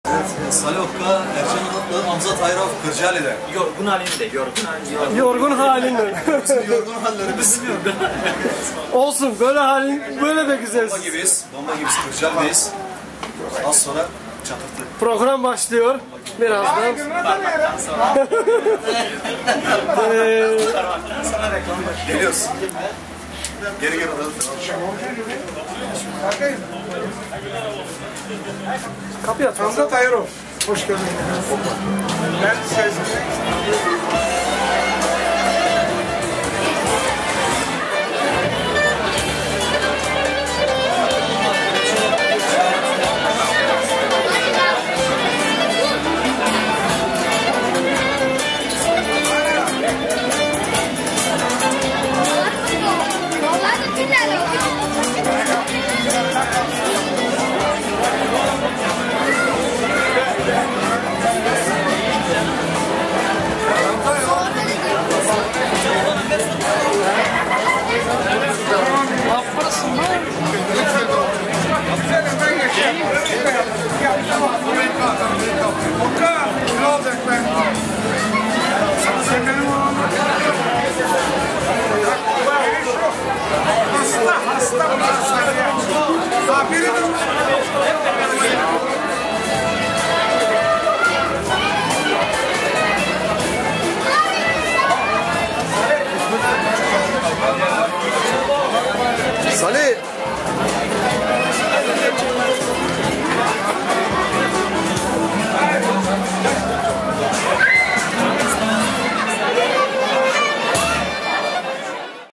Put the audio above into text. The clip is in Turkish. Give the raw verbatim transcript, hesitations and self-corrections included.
Evet, Salih Okka, Ercan Adatlı, Hamza Tayrov, Kırcaali'de. Yorgun halinde, yorgun halinde. Yorgun halinde. Bizim yorgun hallerimiz. Olsun, böyle halin, böyle de güzelsin. Bomba gibiyiz, bomba gibiyiz, Kırcaali'deyiz. Az sonra çatırtı. Program başlıyor birazdan. ee, Geliyoruz. Geri geri alalım. kapıyı aç. Hamza Tayrov, hoş geldin. Ben Sezgin. Hasta, hasta Salih!